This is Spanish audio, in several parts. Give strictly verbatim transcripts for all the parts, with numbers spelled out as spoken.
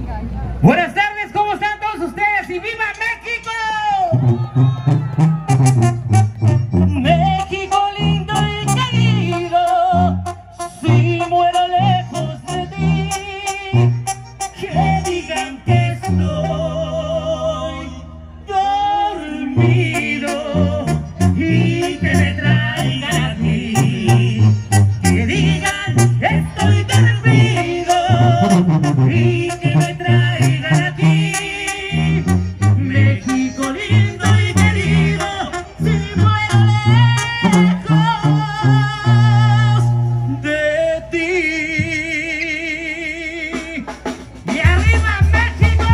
Buenas tardes, ¿cómo están todos ustedes? ¡Y viva México! México lindo y querido, si muero lejos de ti, que digan que estoy dormido y que me traigan aquí, que digan que estoy dormido y que me traigan aquí. México lindo y querido, si muero lejos de ti. ¡Y arriba México!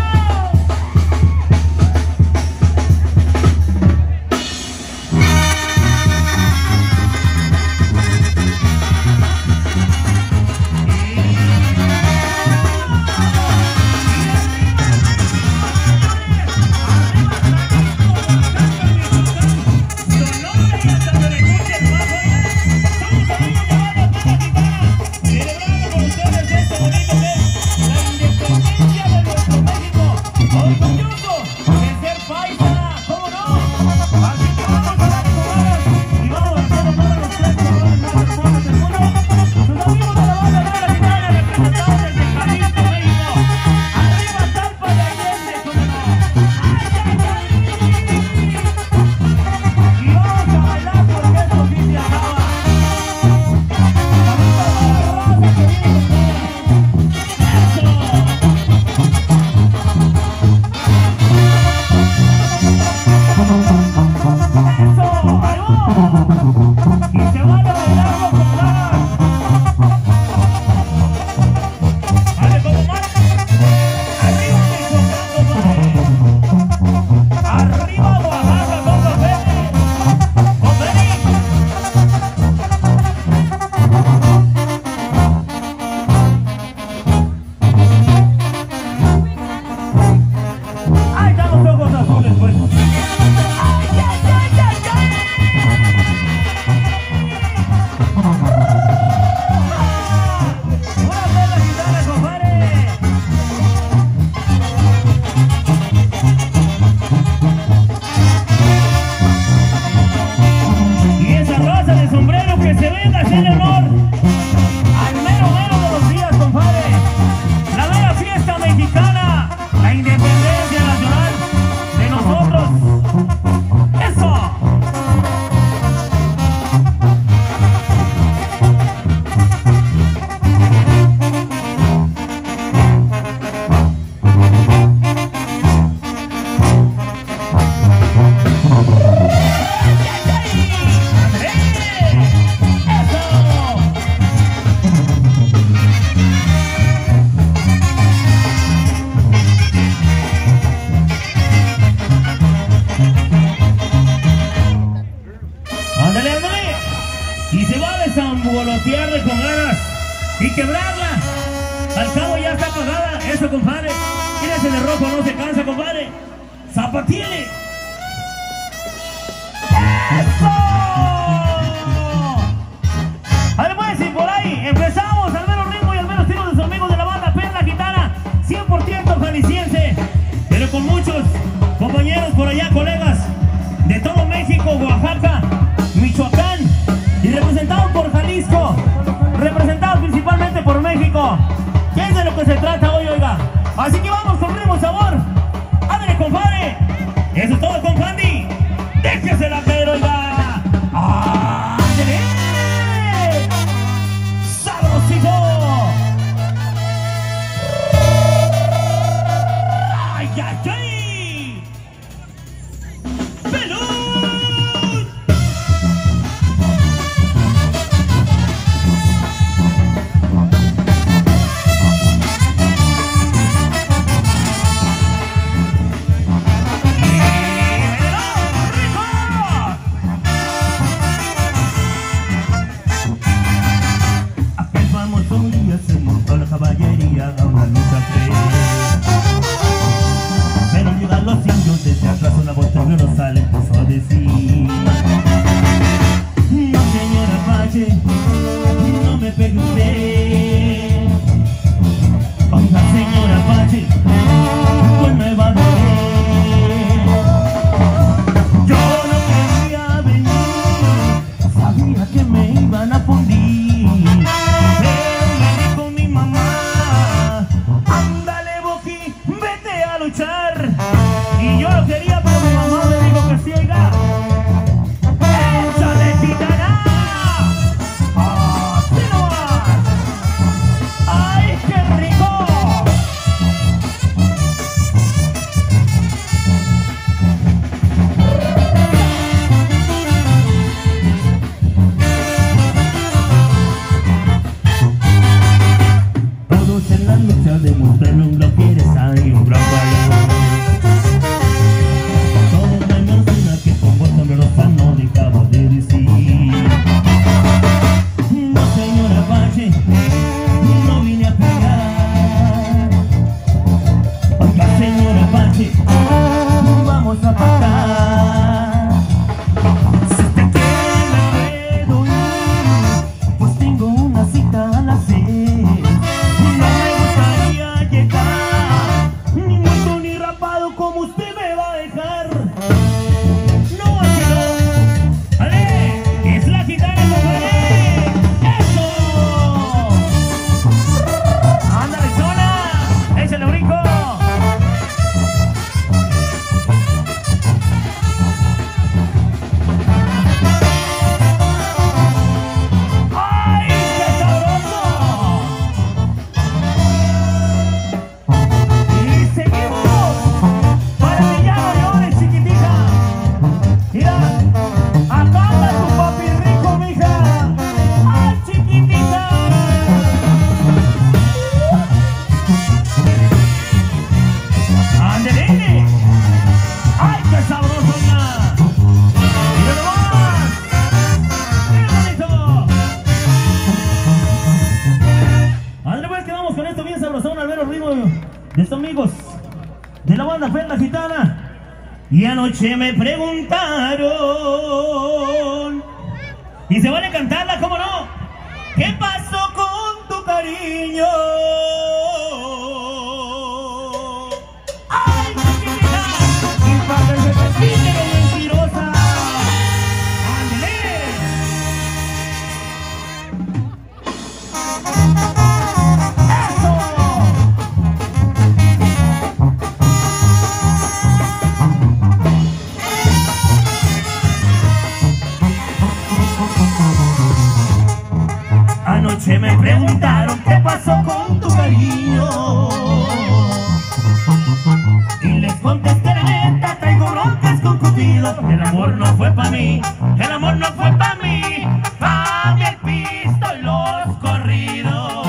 Y se va a desambolotearle con ganas y quebrarla. Al cabo ya está pagada. Eso, compadre. Quírese de rojo, no se cansa, compadre. ¡Zapatiele! ¡Eso! A ver, pues, y por ahí empezamos al menos ritmo y al menos tiro de sus amigos de la banda Perla Gitana, cien por ciento jalisciense, pero con muchos compañeros por allá, colegas de todo México, Oaxaca, Michoacán, y representados por Jalisco, representados principalmente por México, que es de lo que se trata hoy, oiga. Así que vamos con ritmo, sabor. ¡Ándale, compadre! Eso es todo, compadre. ¡Déjese la caer, oiga! ¡Ándale! ¡Sabrosito! ¡Ay, ay, ay! ¡Pelón! No me pegue usted, oiga señora Pache, otra no lo quieres, hay un gran valor. Todos menos una que con voz temblorosa no dejaba de decir: no, señora Valle, no vine a pelear. Oiga, señora Valle, vamos a pactar. Si usted quiere me puedo ir, pues tengo una cita a las seis. No me gustaría llegar ni muerto ni rapado como usted me va a dejar. No, así no. ¡Ale! ¡Es la gitana, compadre! ¡Eso! ¡Ándale, zona! ¡Échale, brinco! De estos amigos de la banda Perla Gitana. Y anoche me preguntaron, y se vale cantarla, ¿cómo no? ¿Qué pasó con tu cariño? ¡Ay, chiquita! Y para que se te quite lo mentirosa. ¡Ándale! Anoche me preguntaron qué pasó con tu cariño, y les contesté la neta, traigo broncas con Cupido. El amor no fue pa' mí, el amor no fue pa' mí, pa' mí el pisto y los corridos.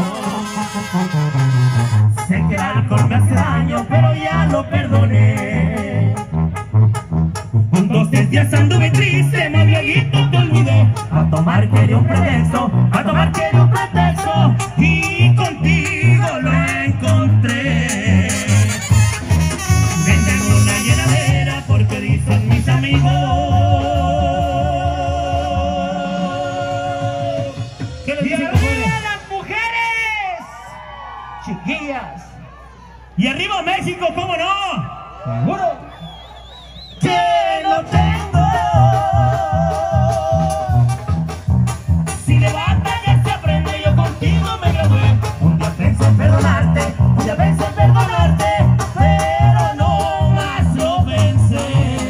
Sé que el alcohol me hace daño, pero ya lo perdoné. Dos, tres días anduve triste, más luego te olvidé. A tomar quería un pretexto, a tomar quería un pretexto, y contigo lo encontré. Venden una llenadera porque dicen mis amigos que les dicen a las mujeres chiquillas. Y arriba México, ¿cómo no? Seguro que lo tengo. Si de batalla se aprende, yo contigo me gradué. Un día pensé en perdonarte, un día pensé en perdonarte, pero no más lo pensé.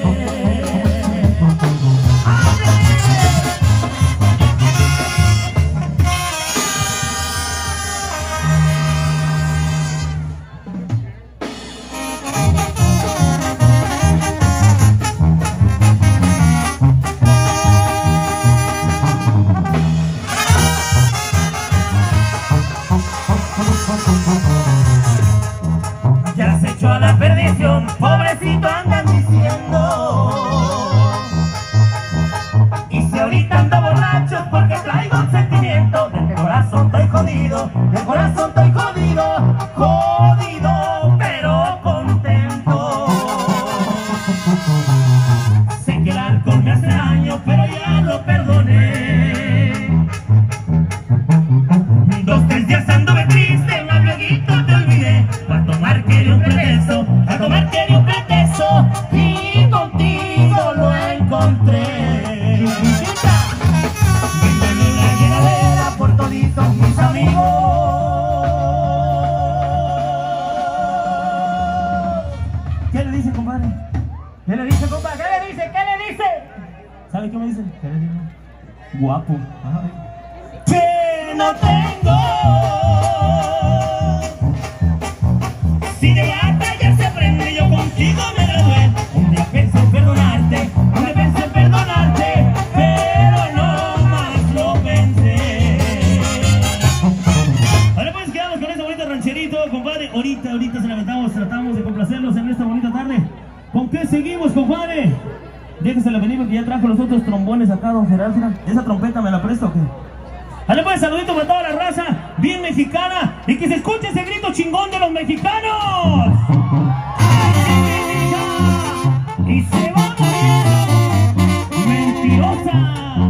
Ya se echó a la perdición, pobrecito andan diciendo. Y si ahorita ando borracho porque traigo un sentimiento. Del corazón estoy jodido, del corazón estoy jodido, jodido pero contento. Sé que el alcohol me hace daño, pero ya lo perdoné. Dos, tres días anduve triste, más luego te olvidé. A tomar quería un pretexto, a tomar quería un pretexto, y contigo lo encontré. Véndeme una llenadera por toditos mis amigos. ¿Qué le dice, compadre? ¿Qué le dice, compadre? ¿Qué le dice? ¿Qué le dice? ¿Sabe qué me dice? ¿Qué le dice? Guapo. Ay. Que no tengo. Si de batalla se aprende, yo contigo me gradué. Un día pensé en perdonarte, un día pensé en perdonarte, pero no más lo pensé. Ahora pues quedamos con este bonito rancherito, compadre. compadre. Ahorita, ahorita se lamentamos, tratamos de complacerlos en esta bonita tarde. ¿Con qué seguimos, compadre? Déjesela venir porque ya trajo los otros trombones acá, don Gerardo. ¿Esa trompeta me la presta o qué? Dale pues, saludito para toda la raza, bien mexicana, y que se escuche ese grito chingón de los mexicanos. Y se va muriendo, mentirosa.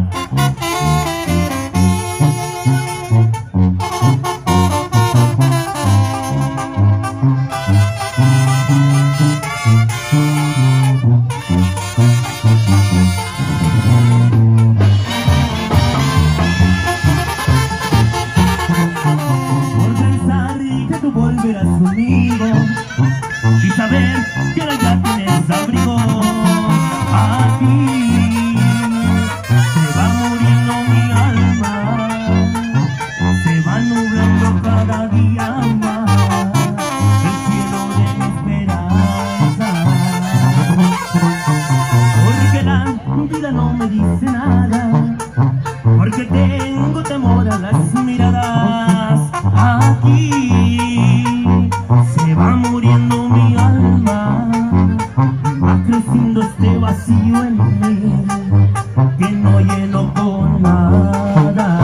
Y saber que ahora ya tienes abrigo. Aquí se va muriendo mi alma, se va nublando cada día más el cielo de mi esperanza. Porque la vida no me dice nada, porque tengo temor a las miradas. Aquí se va muriendo mi alma, va creciendo este vacío en mí, que no lleno con nada.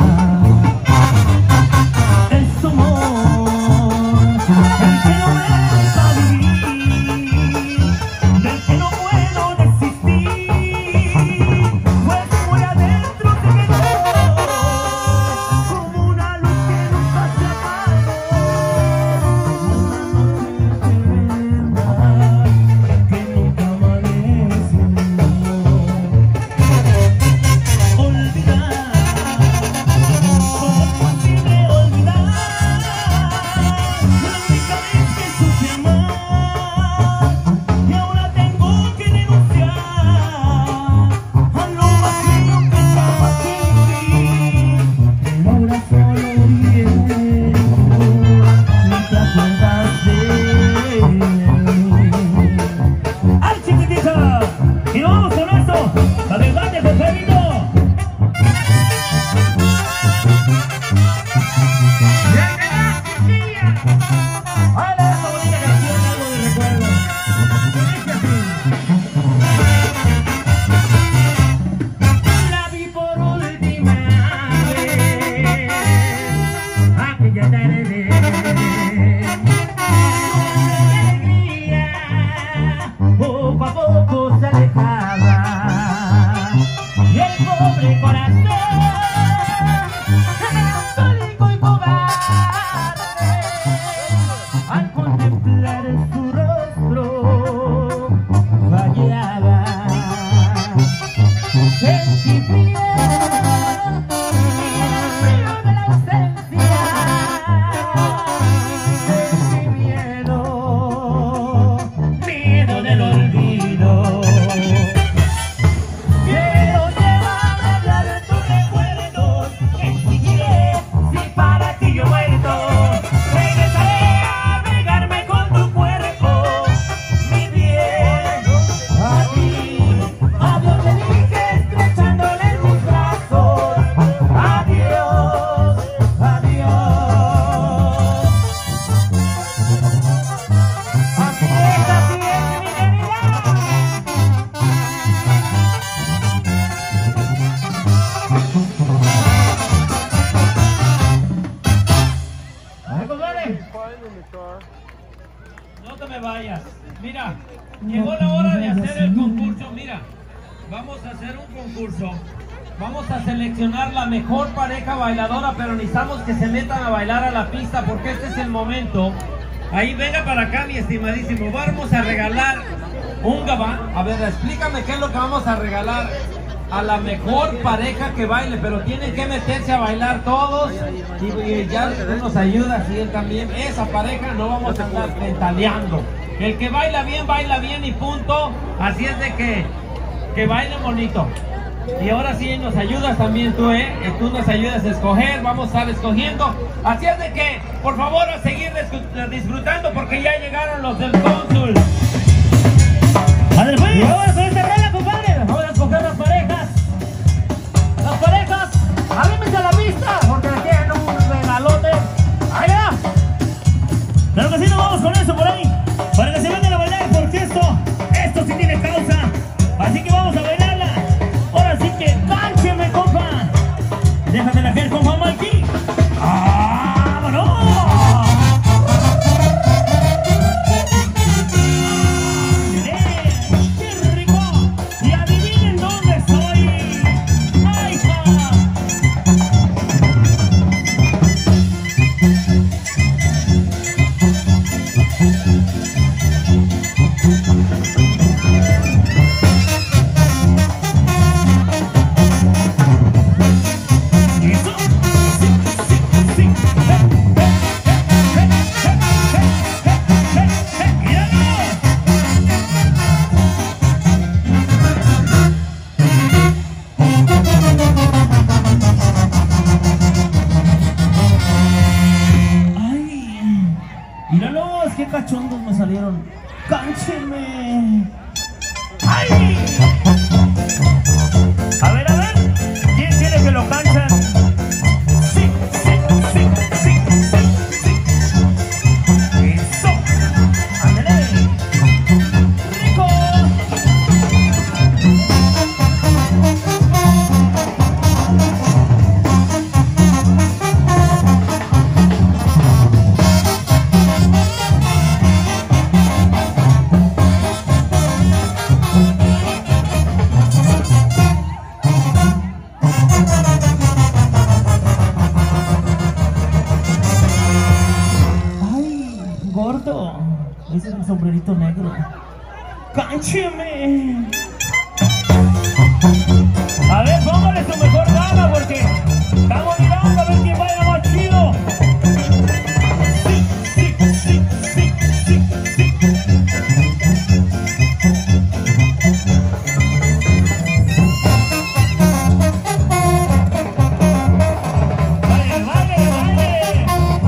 Es amor, el que no me deja vivir, del que no puedo desistir, pues muy adentro se quedó, como una luz que nunca se apaga. Poco a poco se alejaba y el pobre corazón melancólico y cobarde, al contemplar su rostro fallaba. Sentí no te me vayas. Mira, llegó la hora de hacer el concurso. Mira, vamos a hacer un concurso. Vamos a seleccionar la mejor pareja bailadora, pero necesitamos que se metan a bailar a la pista porque este es el momento. Ahí, venga para acá, mi estimadísimo. Vamos a regalar un gabán. A ver, explícame qué es lo que vamos a regalar a la mejor pareja que baile, pero tienen que meterse a bailar todos y, y ya tú nos ayudas y él también. Esa pareja no vamos a andar ventaleando. El que baila bien, baila bien y punto. Así es de que, que baile bonito. Y ahora sí nos ayudas también tú, ¿eh? Tú nos ayudas a escoger, vamos a estar escogiendo. Así es de que, por favor, a seguir disfrutando porque ya llegaron los del cónsul. ¡Padre, pues! Y ahora con esta regla, compadre, vamos a escoger las parejas. Las parejas, arrímense a la pista porque tienen un regalote. ¡Ahí va! ¡Claro que sí, no! Vamos con eso por ahí, para que se vengan a bailar, porque esto, esto sí tiene causa. Así que vamos a bailarla. Ahora sí que cáncheme, compa. Déjate la gente, compa Mikey. ¡Vámonos! ¡Qué rico! Y adivinen dónde estoy. ¡Ay, ja! Míralos, qué cachondos me salieron. ¡Cáncheme! ¡Ay! A ver, a ver. ¿Quién quiere que lo canchan? Sí, sí, sí, sí, sí, sí. Eso. Ándale. Rico. Gordo, ese es mi sombrerito negro. ¡Cáncheme! A ver, póngale su mejor gana porque estamos mirando a ver quién baila más chido. Sí, sí, sí, sí, sí, sí. ¡Vale, vale, vale!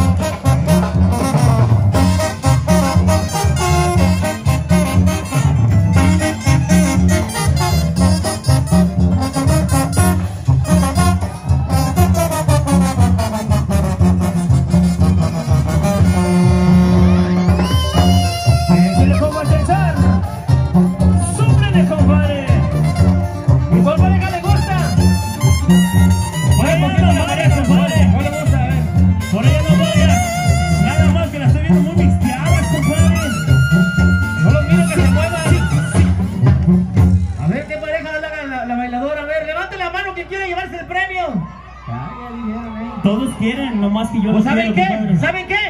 Todos quieren, nomás que yo pues no ¿saben quiero, qué? compadre. ¿Saben qué?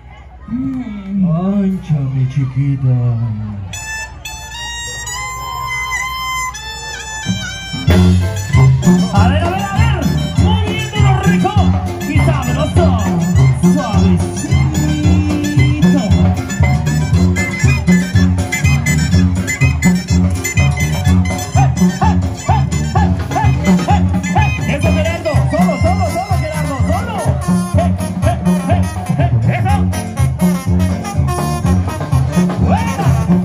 Ancha, mi chiquita. A ver, a ver, a ver. Moviéndolo rico y sabroso. Suavecito. Eso, Gerardo. Solo, solo, solo, Gerardo. Solo. Eso. Buena.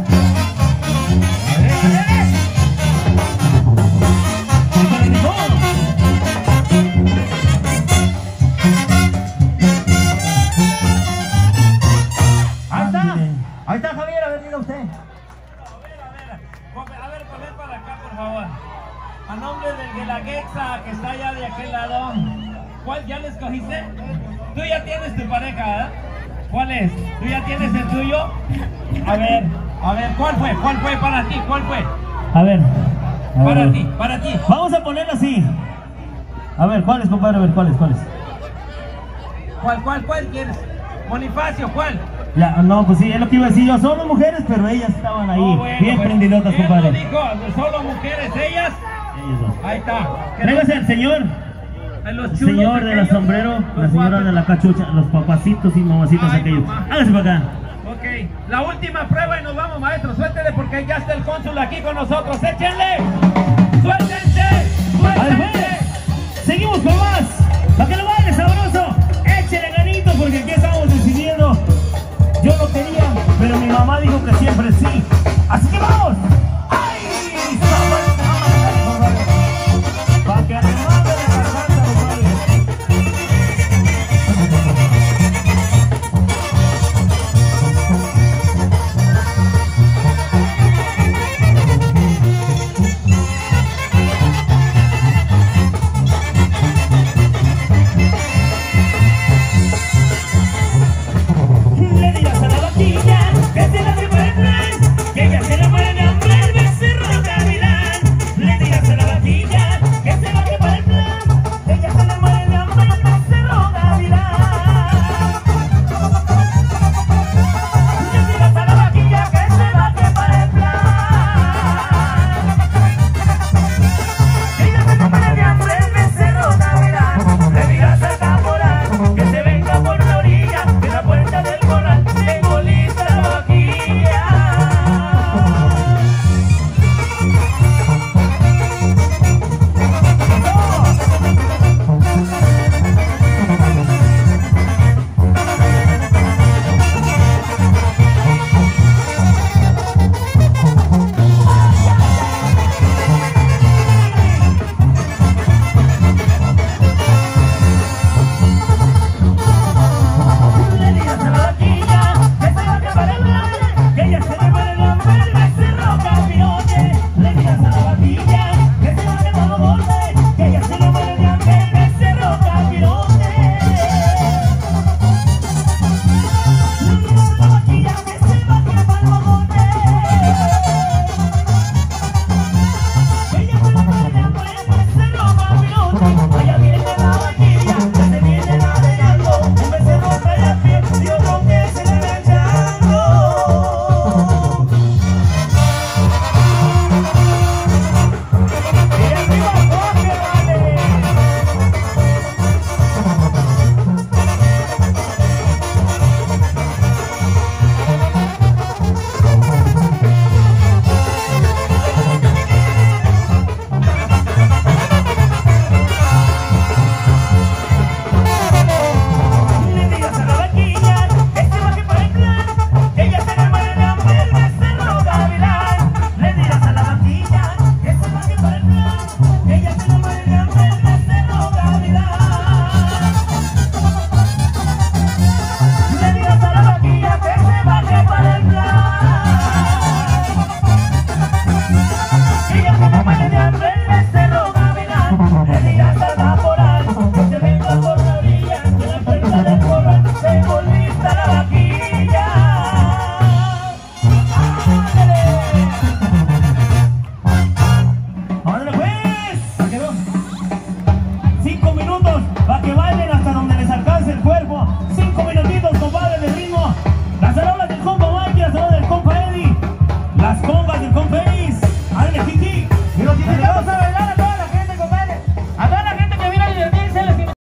A ver, a ver. Ahí está, ahí está Javier, a ver, mira usted. A ver, a ver, a ver, poner para acá, por favor. A nombre del de la Gexa que está allá de aquel lado. ¿Cuál ya le escogiste? Tú ya tienes tu pareja, ¿eh? ¿Cuál es? ¿Tú ya tienes el tuyo? A ver, a ver, ¿cuál fue? ¿Cuál fue para ti? ¿Cuál fue? A ver, a Para ver. ti, para ti. Vamos a ponerlo así. A ver, ¿cuáles, compadre? A ver, ¿cuáles, cuáles? ¿Cuál, cuál, cuál quieres? Bonifacio, ¿cuál? Ya, no, pues sí, es lo que iba a decir yo. Solo mujeres, pero ellas estaban ahí, Oh, bueno, bien pues, prendidotas, él lo compadre. dijo, solo mujeres, ellas. Ellos dos. Ahí está. Tráigase al señor. En los El chulos señor de la aquellos, sombrero, los la señora guapos. de la cachucha, los papacitos y mamacitos Ay, aquellos. mamá. Hágase para acá. Ok, la última prueba y nos vamos, maestro. Suéltele porque ya está el cónsul aquí con nosotros. ¡Échenle! ¡Suéltense! Al ¡Suéltense! juez. Seguimos con más. Para que lo baile sabroso. Échele ganito porque aquí estamos decidiendo. Yo no quería, pero mi mamá dijo que siempre sí. Así que vamos.